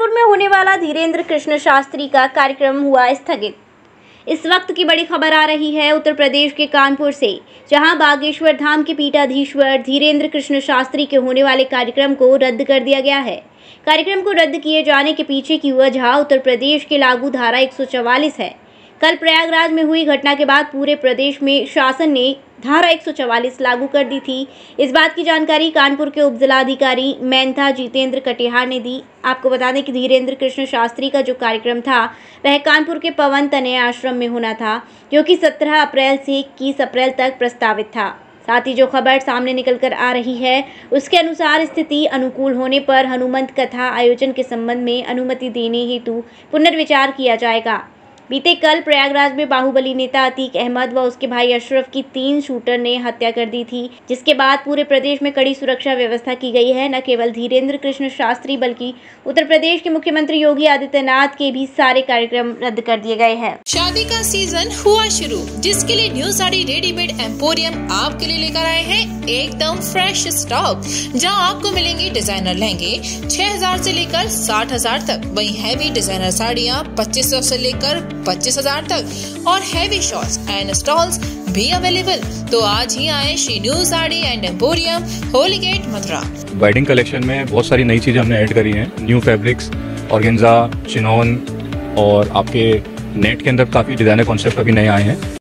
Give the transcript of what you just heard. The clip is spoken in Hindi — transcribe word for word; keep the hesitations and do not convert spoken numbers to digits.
कानपुर में होने वाला धीरेन्द्र कृष्ण शास्त्री का कार्यक्रम हुआ स्थगित। इस वक्त की बड़ी खबर आ रही है उत्तर प्रदेश के कानपुर से, जहां बागेश्वर धाम के पीठाधीश्वर धीरेन्द्र कृष्ण शास्त्री के होने वाले कार्यक्रम को रद्द कर दिया गया है। कार्यक्रम को रद्द किए जाने के पीछे की वजह उत्तर प्रदेश के लागू धारा एक सौ चवालीस है। कल प्रयागराज में हुई घटना के बाद पूरे प्रदेश में शासन ने धारा एक सौ चवालीस लागू कर दी थी। इस बात की जानकारी कानपुर के उपजिलाधिकारी मेनथा जितेंद्र कटिहार ने दी। आपको बता दें कि धीरेन्द्र कृष्ण शास्त्री का जो कार्यक्रम था वह कानपुर के पवन तनय आश्रम में होना था, जो कि सत्रह अप्रैल से इक्कीस अप्रैल तक प्रस्तावित था। साथ ही जो खबर सामने निकल कर आ रही है उसके अनुसार स्थिति अनुकूल होने पर हनुमंत कथा आयोजन के संबंध में अनुमति देने हेतु पुनर्विचार किया जाएगा। बीते कल प्रयागराज में बाहुबली नेता अतीक अहमद व उसके भाई अशरफ की तीन शूटर ने हत्या कर दी थी, जिसके बाद पूरे प्रदेश में कड़ी सुरक्षा व्यवस्था की गई है। न केवल धीरेन्द्र कृष्ण शास्त्री बल्कि उत्तर प्रदेश के मुख्यमंत्री योगी आदित्यनाथ के भी सारे कार्यक्रम रद्द कर दिए गए हैं। शादी का सीजन हुआ शुरू, जिसके लिए न्यू साड़ी रेडीमेड एम्पोरियम आपके लिए लेकर आए हैं एकदम फ्रेश स्टॉक, जहाँ आपको मिलेंगे डिजाइनर लहंगे छह हजार से लेकर साठ हजार तक, वहीं हैवी डिजाइनर साड़ियाँ पच्चीस सौ से लेकर पच्चीस हजार तक और हैवी शॉर्ट्स एंड स्टॉल्स भी अवेलेबल। तो आज ही आए Shri new sari and emporium, Holi gate, Mathura. Wedding collection में बहुत सारी नई चीजें हमने ऐड करी हैं। न्यू फैब्रिक्स, ऑर्गेन्जा, चिनॉन और आपके नेट के अंदर काफी डिजाइनर कॉन्सेप्ट अभी नए आए हैं।